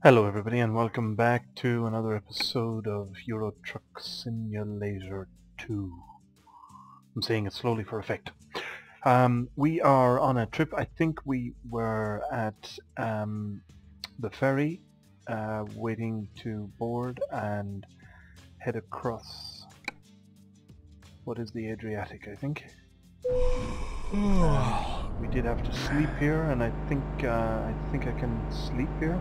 Hello everybody and welcome back to another episode of Euro Truck Simulator 2. I'm saying it slowly for effect. We are on a trip. I think we were at the ferry waiting to board and head across what is the Adriatic, I think. We did have to sleep here, and I think I can sleep here.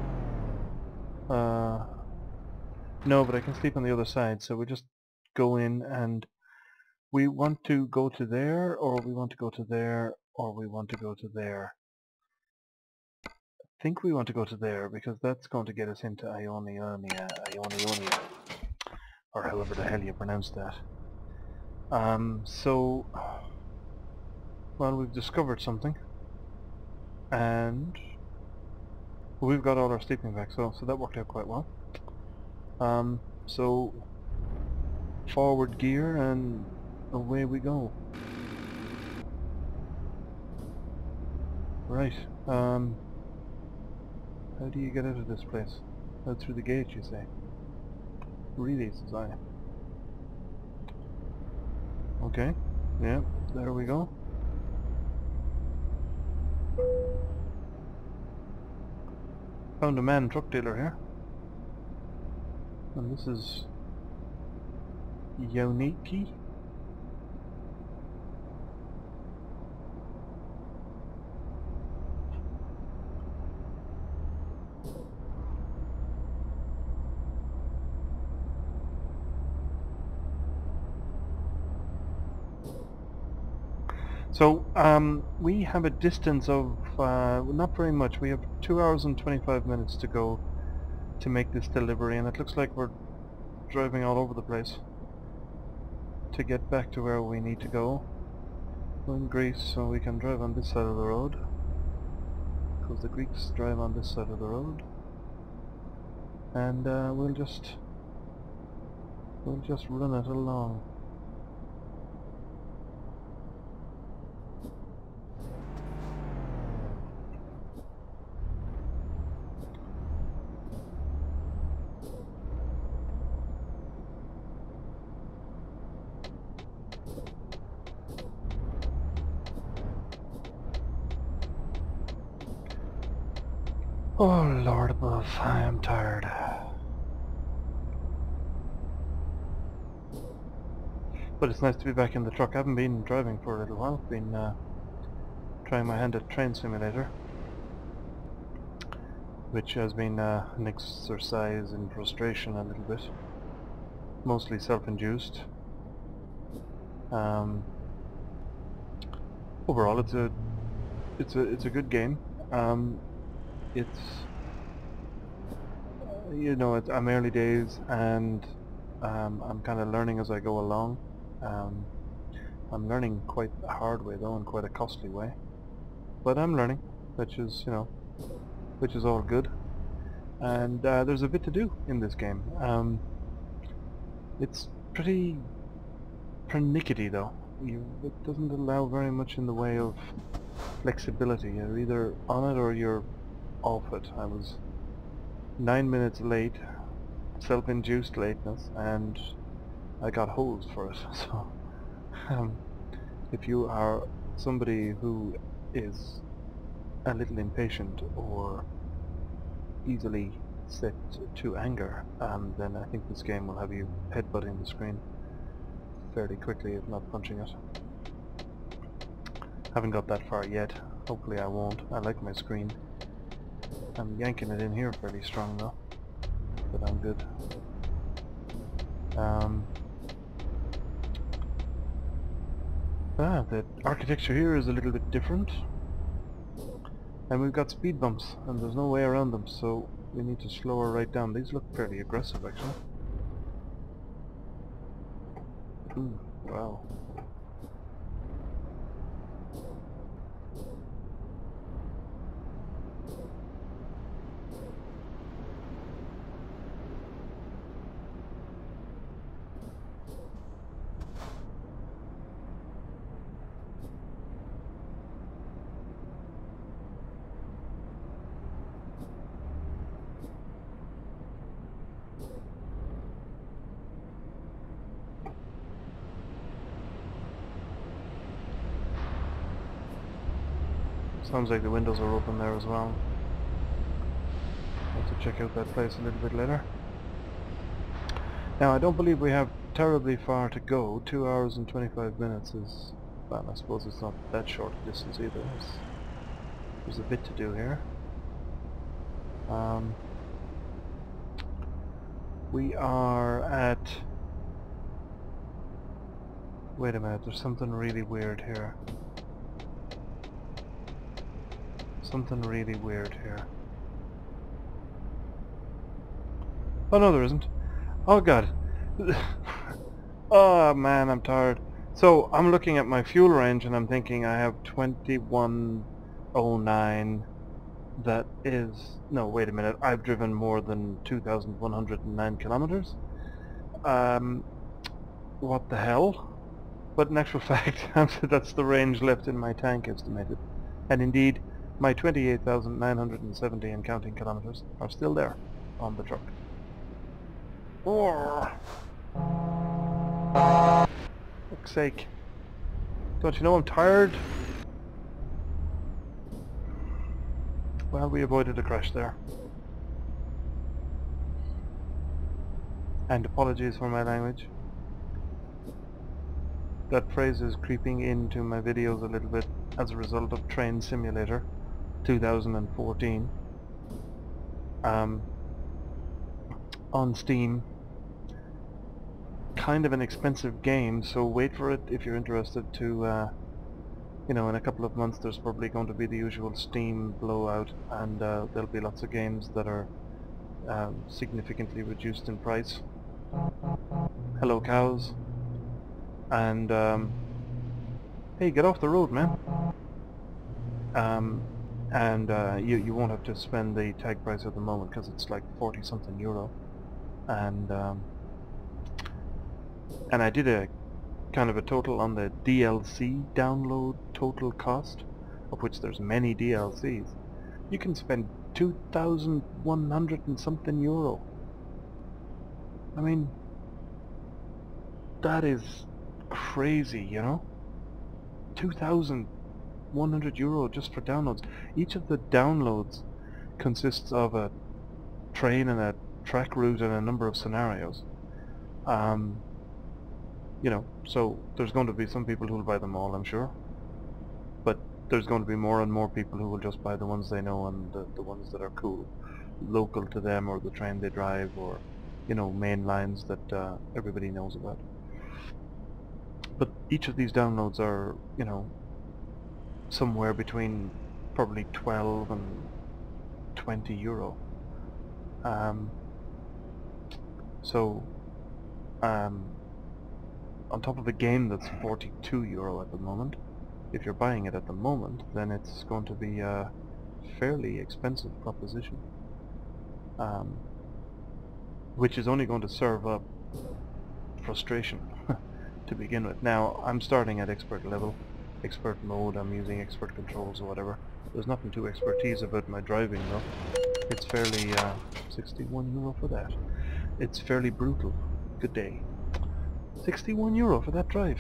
No, but I can sleep on the other side, so we just go in and we want to go to there, or we want to go to there, or we want to go to there. I think we want to go to there, because that's going to get us into Ionia, or however the hell you pronounce that. Well, we've discovered something, and we've got all our sleeping bags, so that worked out quite well. So forward gear and away we go. Right, how do you get out of this place? Out through the gate, you say? Really, says I. Okay, yeah, there we go. Found a man truck dealer here. And this is Yoniki. So, we have a distance of, not very much. We have 2 hours and 25 minutes to go to make this delivery, and it looks like we're driving all over the place to get back to where we need to go. We're in Greece, so we can drive on this side of the road, because the Greeks drive on this side of the road. And we'll just run it along. Oh Lord above, I am tired. But it's nice to be back in the truck. I haven't been driving for a little while. I've been trying my hand at Train Simulator, which has been an exercise in frustration a little bit. Mostly self-induced. Overall, it's a good game. It's I'm early days, and I'm kind of learning as I go along. I'm learning quite a hard way though, in quite a costly way. But I'm learning, which is all good. And there's a bit to do in this game. It's pretty pernickety though. It doesn't allow very much in the way of flexibility. You're either on it or you're off it. I was 9 minutes late, self-induced lateness, and I got hosed for it. So if you are somebody who is a little impatient or easily set to anger, then I think this game will have you headbutting the screen fairly quickly, if not punching it. Haven't got that far yet. Hopefully I won't. I like my screen. I'm yanking it in here fairly strong though, but I'm good. The architecture here is a little bit different, and we've got speed bumps, and there's no way around them, so we need to slow her right down. These look fairly aggressive, actually. Ooh, wow. Sounds like the windows are open there as well. I'll have to check out that place a little bit later. Now I don't believe we have terribly far to go. 2 hours and 25 minutes is... well, I suppose it's not that short a distance either. There's a bit to do here. We are at... wait a minute, there's something really weird here. Something really weird here. Oh no, there isn't. Oh god. Oh man, I'm tired. So I'm looking at my fuel range and I'm thinking I have 2109. That is... no, wait a minute. I've driven more than 2,109 kilometers. What the hell? But in actual fact, that's the range left in my tank estimated. And indeed, my 28,970 and counting kilometers are still there on the truck. For fuck's sake. Don't you know I'm tired? Well, we avoided a crash there. And apologies for my language. That phrase is creeping into my videos a little bit as a result of Train Simulator 2014 on Steam. Kind of an expensive game, so wait for it if you're interested to you know, in a couple of months there's probably going to be the usual Steam blowout, and there'll be lots of games that are significantly reduced in price. Hello cows. And hey, get off the road, man. You won't have to spend the tag price at the moment because it's like 40 something euro. And I did a kind of a total on the DLC download total cost, of which there's many DLCs. You can spend 2,100 and something euro. I mean, that is crazy, you know? 2,100 euro just for downloads. Each of the downloads consists of a train and a track route and a number of scenarios. You know, so there's going to be some people who will buy them all, I'm sure. But there's going to be more and more people who will just buy the ones they know and the ones that are cool, local to them, or the train they drive, or, you know, main lines that everybody knows about. But each of these downloads are, you know, somewhere between probably 12 and 20 euro. On top of a game that's 42 euro at the moment, if you're buying it at the moment, then it's going to be a fairly expensive proposition. Which is only going to serve up frustration to begin with. Now, I'm starting at expert level, expert mode, I'm using expert controls or whatever. There's nothing too expertise about my driving though. It's fairly, 61 euro for that. It's fairly brutal. Good day. 61 euro for that drive.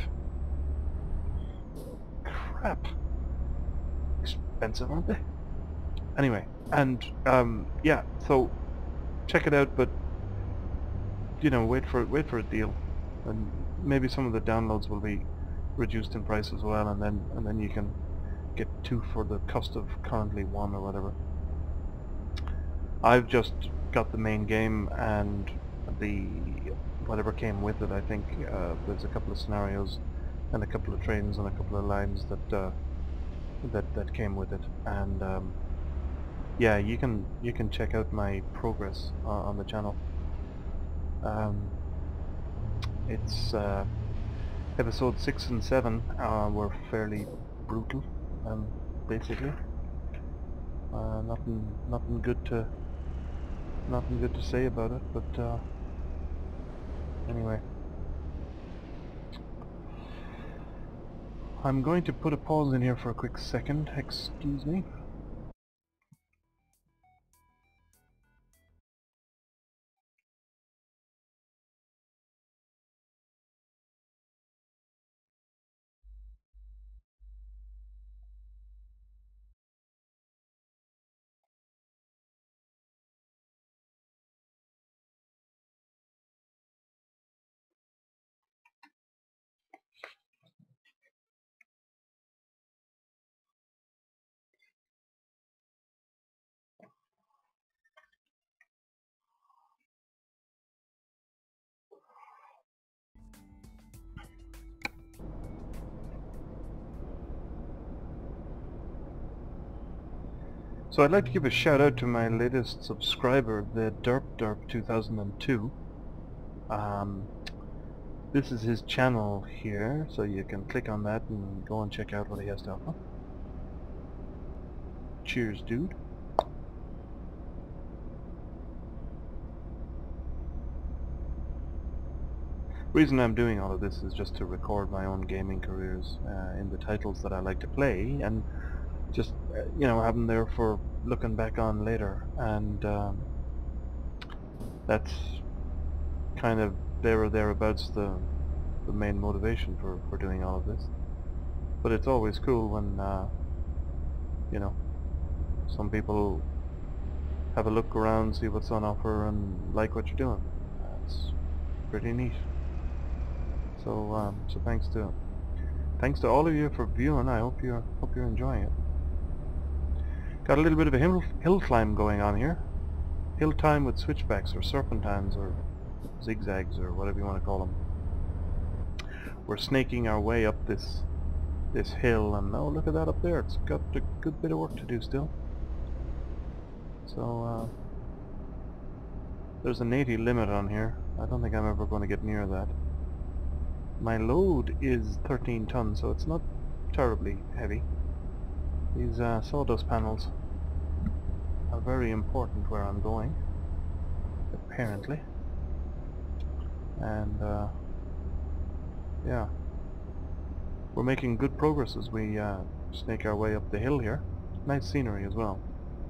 Crap. Expensive, aren't they? Anyway, and yeah, so check it out, but you know, wait for a deal, and maybe some of the downloads will be reduced in price as well, and then you can get 2 for the cost of currently 1 or whatever. I've just got the main game and the whatever came with it. I think there's a couple of scenarios and a couple of trains and a couple of lines that came with it, and yeah, you can check out my progress on the channel. It's episode 6 and 7 were fairly brutal, basically. Nothing good to say about it, but anyway. I'm going to put a pause in here for a quick second, excuse me. So I'd like to give a shout out to my latest subscriber, the Derp 2002. This is his channel here, so you can click on that and go and check out what he has to offer. Cheers, dude. The reason I'm doing all of this is just to record my own gaming careers in the titles that I like to play, and just you know, have them there for looking back on later. And that's kind of there or thereabouts the main motivation for doing all of this. But it's always cool when you know, some people have a look around, see what's on offer, and like what you're doing. That's pretty neat. So so thanks to all of you for viewing. I hope you're enjoying it. Got a little bit of a hill climb going on here. Hill time with switchbacks or serpentines or zigzags or whatever you want to call them. We're snaking our way up this hill, and oh, look at that up there. It's got a good bit of work to do still. So there's an 80 limit on here. I don't think I'm ever going to get near that. My load is 13 tons, so it's not terribly heavy. These sawdust panels are very important where I'm going, apparently. And yeah, we're making good progress as we snake our way up the hill here. Nice scenery as well.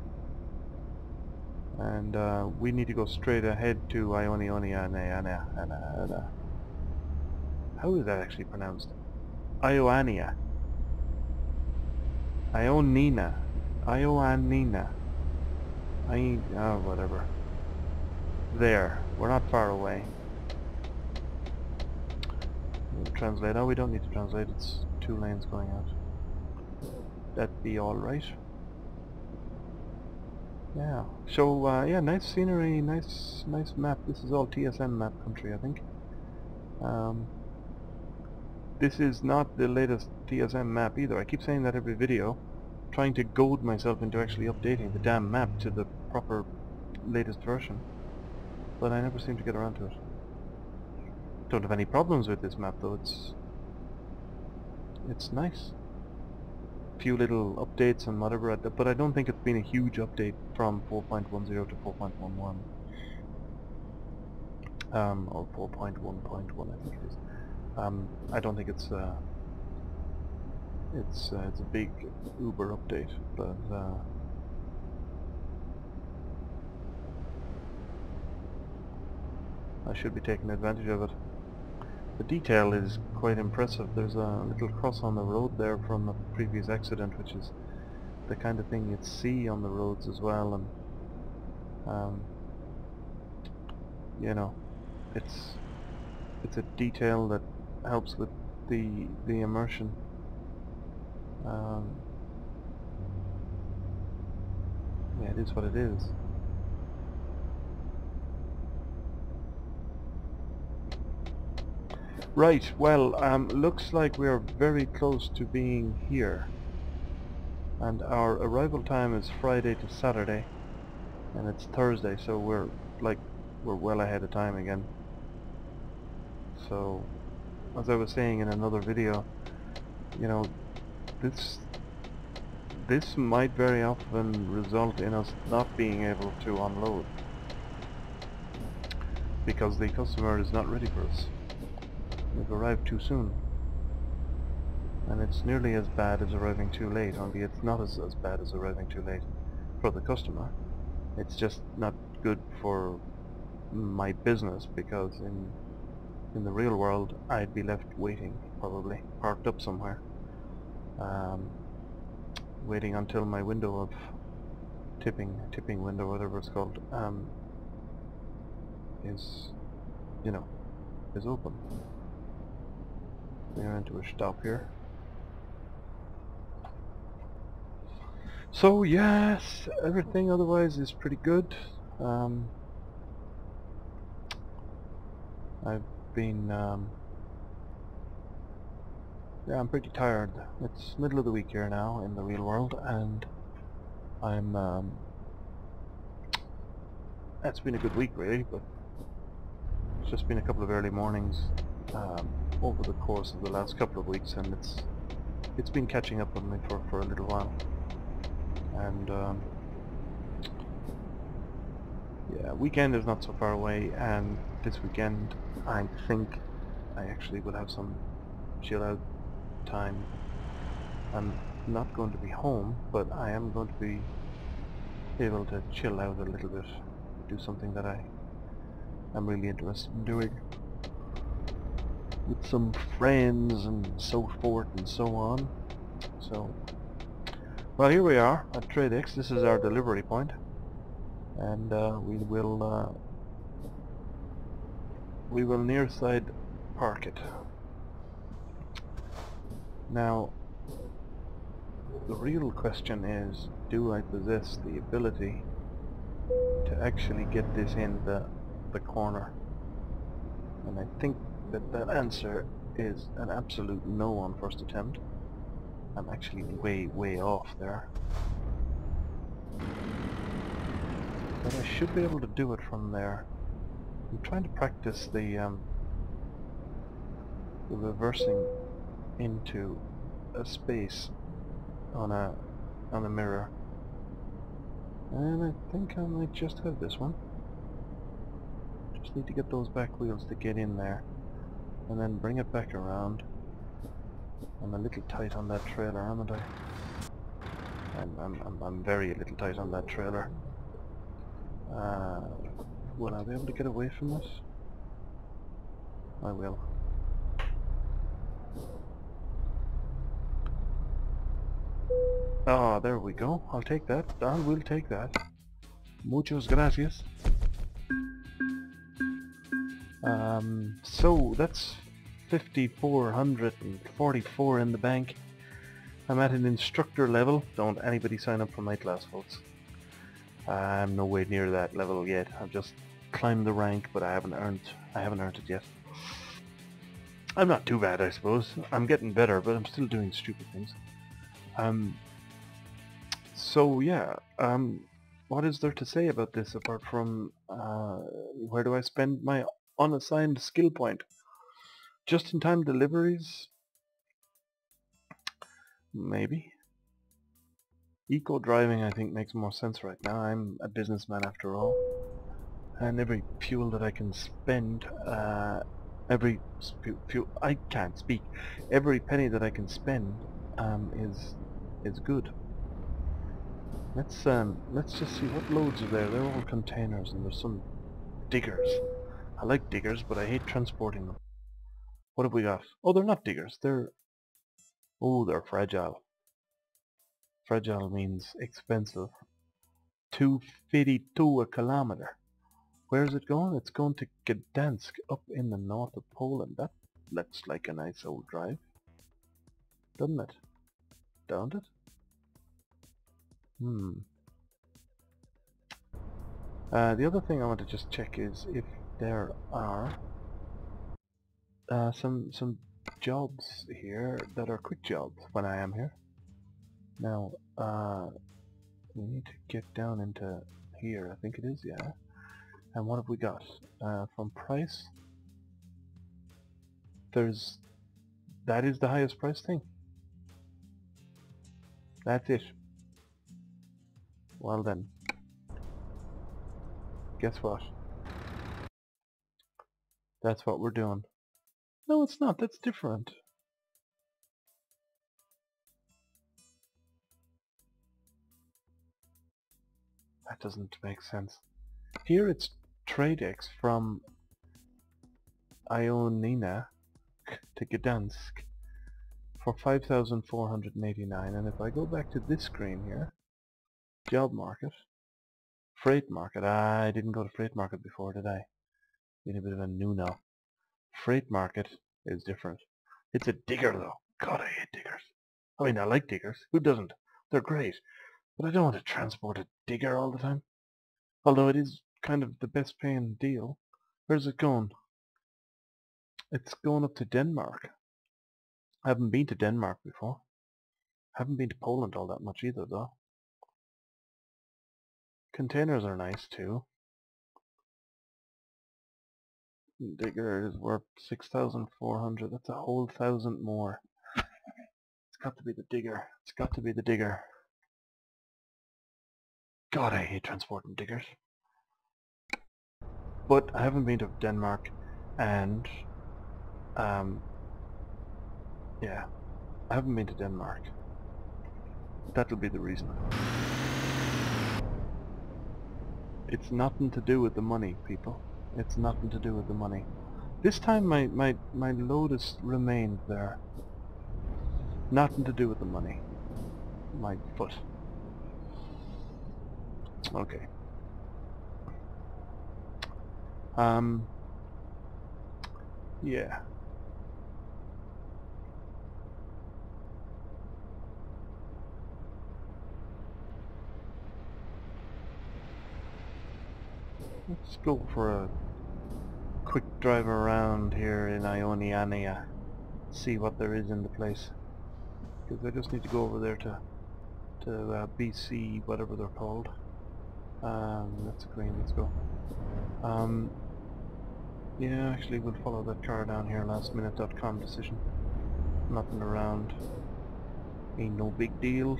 And we need to go straight ahead to Ioannina. How is that actually pronounced? Ioannina. Ioannina. Oh, whatever. There. We're not far away. We'll translate. Oh, we don't need to translate. It's 2 lanes going out. That'd be alright. Yeah. So, yeah, nice scenery, nice map. This is all TSM map country, I think. This is not the latest TSM map either. I keep saying that every video, trying to goad myself into actually updating the damn map to the proper latest version. But I never seem to get around to it. Don't have any problems with this map though. It's nice. Few little updates and whatever, but I don't think it's been a huge update from 4.10 to 4.11. Or 4.1.1 I think it is. I don't think it's a big uber update, but I should be taking advantage of it. The detail is quite impressive. There's a little cross on the road there from a previous accident, which is the kind of thing you'd see on the roads as well, and you know, it's a detail that helps with the immersion. Yeah, it is what it is. Right, well, looks like we are very close to being here. And our arrival time is Friday to Saturday, and it's Thursday, so we're well ahead of time again. So, as I was saying in another video, you know, this might very often result in us not being able to unload because the customer is not ready for us. We've arrived too soon, and it's nearly as bad as arriving too late, only it's not as bad as arriving too late for the customer. It's just not good for my business, because in the real world I'd be left waiting, probably parked up somewhere, waiting until my window of tipping window, whatever it's called, is, you know, is open. We're into a stop here. So yes, everything otherwise is pretty good. I've been yeah, I'm pretty tired. It's middle of the week here now in the real world, and I'm it's been a good week really, but it's just been a couple of early mornings over the course of the last couple of weeks, and it's been catching up on me for a little while. And yeah, weekend is not so far away, and this weekend I think I actually will have some chill out time. I'm not going to be home, but I am going to be able to chill out a little bit, do something that I'm really interested in doing with some friends and so forth and so on. So, well, here we are at TradeX. This is our delivery point, and we will near side park it. Now, the real question is, do I possess the ability to actually get this in the corner? And I think that answer is an absolute no on first attempt. I'm actually way off there. But I should be able to do it from there. I'm trying to practice the reversing into a space on a mirror. And I think I might just have this one. Just need to get those back wheels to get in there, and then bring it back around. I'm a little tight on that trailer, haven't I? I'm very little tight on that trailer. Will I be able to get away from this? I will. Oh, there we go. I'll take that. I will take that. Muchas gracias. So that's 5,444 in the bank. I'm at an instructor level. Don't anybody sign up for my class, folks. I'm nowhere near that level yet. I've just climbed the rank, but I haven't earned it yet. I'm not too bad, I suppose. I'm getting better, but I'm still doing stupid things. So yeah, what is there to say about this apart from where do I spend my unassigned skill point? Just-in-time deliveries? Maybe. Eco-driving I think makes more sense right now. I'm a businessman after all. And every fuel that I can spend, every I can't speak. Every penny that I can spend is good. Let's just see what loads are there. They're all containers, and there's some diggers. I like diggers, but I hate transporting them. What have we got? Oh, they're not diggers. They're fragile. Fragile means expensive. 252 a kilometer. Where is it going? It's going to Gdansk, up in the north of Poland. That looks like a nice old drive, doesn't it? Don't it? The other thing I want to just check is if there are some jobs here that are quick jobs when I am here. Now, we need to get down into here, I think it is, yeah. And what have we got? From price, that is the highest price thing. That's it. Well then, guess what? That's what we're doing. No, it's not. That's different. That doesn't make sense. Here it's TradeX from Ionina to Gdansk for 5,489, and if I go back to this screen here, job market, freight market, I didn't go to freight market before, did I? Been a bit of a no. Freight market is different. It's a digger though. God, I hate diggers. I mean, I like diggers. Who doesn't? They're great. But I don't want to transport a digger all the time. Although it is kind of the best paying deal. Where's it going? It's going up to Denmark. I haven't been to Denmark before. I haven't been to Poland all that much either though. Containers are nice too. Digger is worth 6,400. That's a whole 1,000 more. It's got to be the digger. It's got to be the digger. God, I hate transporting diggers. But I haven't been to Denmark, and yeah, I haven't been to Denmark. That'll be the reason. It's nothing to do with the money, people. It's nothing to do with the money. This time my Lotus remained there. Nothing to do with the money. My foot. Okay. Yeah. Let's go for a quick drive around here in Ioniania. See what there is in the place. Because I just need to go over there to BC, whatever they're called. That's green, let's go. Yeah, actually we'll follow that car down here, lastminute.com decision. Nothing around. Ain't no big deal.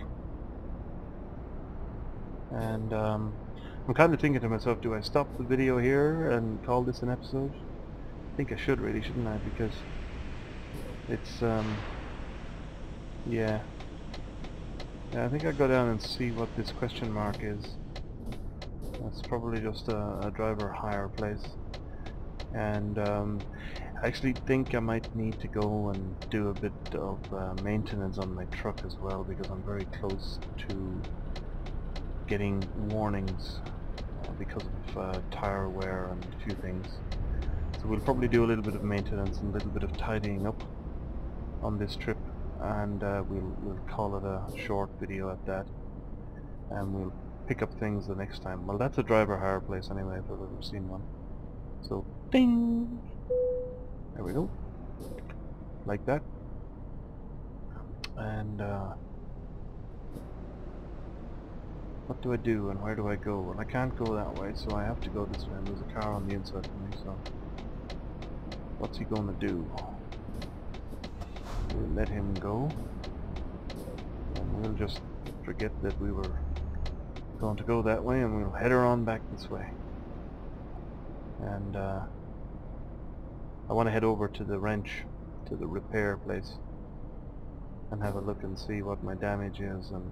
And I'm kind of thinking to myself, do I stop the video here and call this an episode? I think I should really, shouldn't I? Because it's, yeah. I think I'll go down and see what this question mark is. That's probably just a driver hire place. And I actually think I might need to go and do a bit of maintenance on my truck as well, because I'm very close to getting warnings because of tire wear and a few things. So we'll probably do a little bit of maintenance and a little bit of tidying up on this trip, and we'll call it a short video at that, and we'll pick up things the next time. Well, that's a driver hire place anyway, if I've ever seen one. So, ding! There we go. Like that. And what do I do and where do I go? Well, I can't go that way, so I have to go this way, and there's a car on the inside of me, so what's he gonna do? We'll let him go, and we'll just forget that we were going to go that way, and we'll head her on back this way. And I want to head over to the wrench, to the repair place, and have a look and see what my damage is, and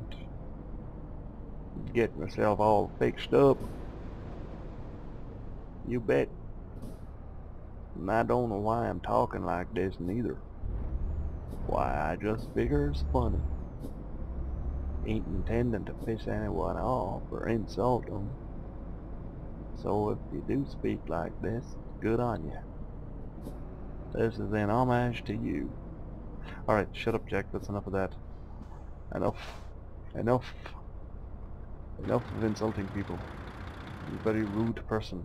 get myself all fixed up. You bet. And I don't know why I'm talking like this neither. Why, I just figure it's funny. Ain't intending to piss anyone off or insult them. So if you do speak like this, good on you. This is an homage to you. Alright, shut up, Jack. That's enough of that. Enough. Enough. Enough of insulting people. You very rude person.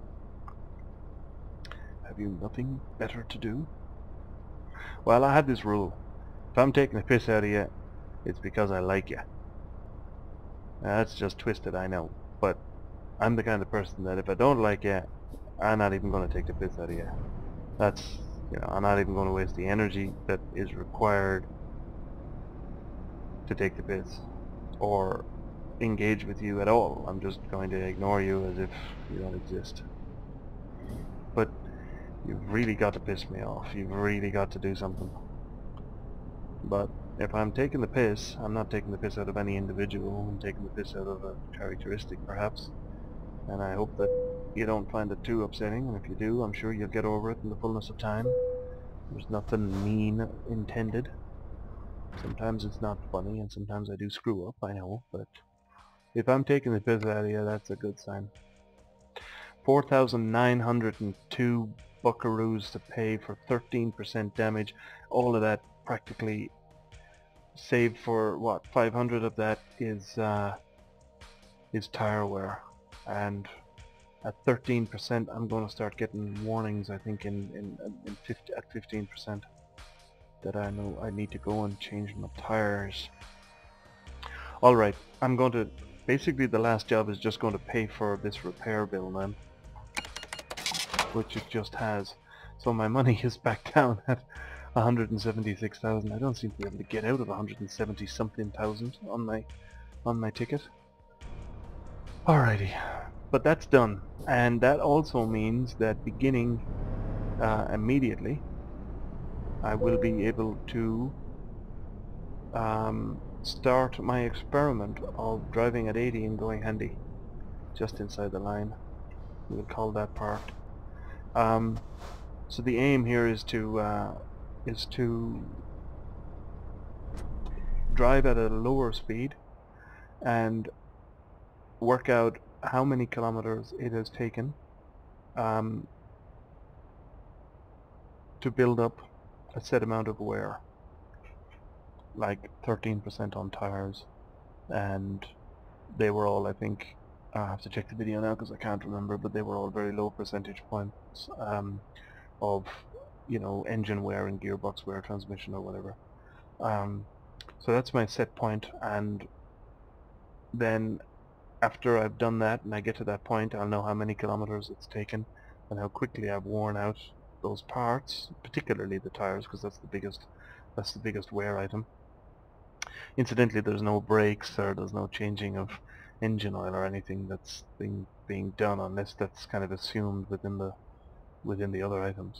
Have you nothing better to do? Well, I had this rule. If I'm taking the piss out of you, it's because I like you. Now, that's just twisted, I know. But I'm the kind of person that if I don't like you, I'm not even going to take the piss out of you. That's, you know, I'm not even going to waste the energy that is required to take the piss or engage with you at all. I'm just going to ignore you as if you don't exist. But you've really got to piss me off. You've really got to do something. But if I'm taking the piss, I'm not taking the piss out of any individual. I'm taking the piss out of a characteristic, perhaps. And I hope that you don't find it too upsetting, and if you do, I'm sure you'll get over it in the fullness of time. There's nothing mean intended. Sometimes it's not funny, and sometimes I do screw up, I know, but if I'm taking the piss out of you, that's a good sign. 4,902 buckaroos to pay for 13% damage. All of that practically saved for, what, 500 of that is tire wear. And at 13%, I'm going to start getting warnings, I think, at 15%, that I know I need to go and change my tires. Alright, I'm going to basically the last job is just going to pay for this repair bill then, which it just has. So my money is back down at 176,000. I don't seem to be able to get out of 170 something thousand on my ticket. Alrighty, but that's done, and that also means that beginning immediately I will be able to start my experiment of driving at 80 and going handy just inside the line. We'll call that part. So the aim here is to drive at a lower speed and work out how many kilometers it has taken to build up a set amount of wear, like 13% on tires, and they were all, I think, I have to check the video now because I can't remember, but they were all very low percentage points of, you know, engine wear and gearbox wear, transmission or whatever. So that's my set point, and then after I've done that and I get to that point, I'll know how many kilometers it's taken and how quickly I've worn out those parts, particularly the tires, because that's the biggest wear item. Incidentally, there's no brakes or there's no changing of engine oil or anything that's being done, unless that's kind of assumed within the other items.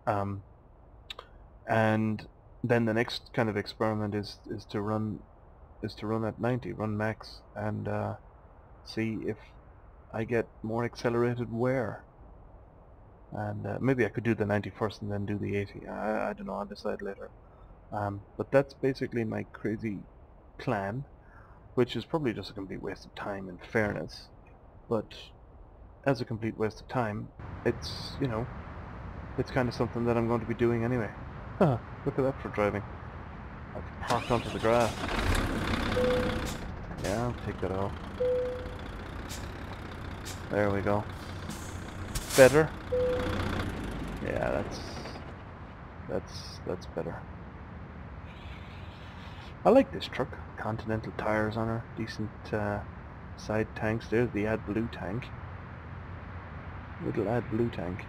And then the next kind of experiment is to run at 90, run max, and see if I get more accelerated wear. And maybe I could do the 90 first and then do the 80. I don't know, I'll decide later. But that's basically my crazy plan, which is probably just a complete waste of time, in fairness. But as a complete waste of time, it's, you know, it's kind of something that I'm going to be doing anyway. Huh, look at that for driving. I've parked onto the grass. Yeah, I'll take that off. There we go. Better? Yeah, that's better. I like this truck. Continental tires on her, decent side tanks. There's the AdBlue tank. Little AdBlue tank.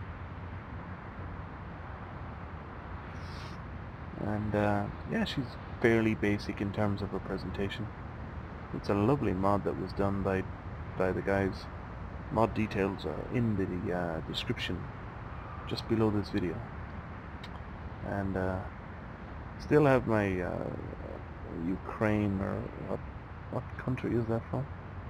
And yeah, she's fairly basic in terms of her presentation. It's a lovely mod that was done by the guys. Mod details are in the description just below this video. And still have my Ukraine, or what country is that from?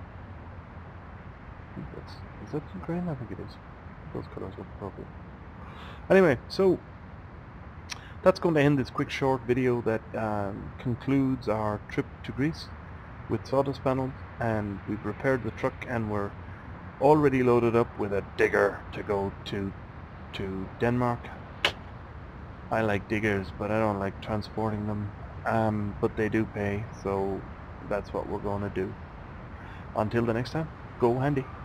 Is that Ukraine? I think it is. Those colors look appropriate. Anyway, so that's going to end this quick short video that concludes our trip to Greece with sawdust panels, and we've repaired the truck and we're already loaded up with a digger to go to Denmark. I like diggers, but I don't like transporting them, but they do pay, so that's what we're going to do. Until the next time, go handy.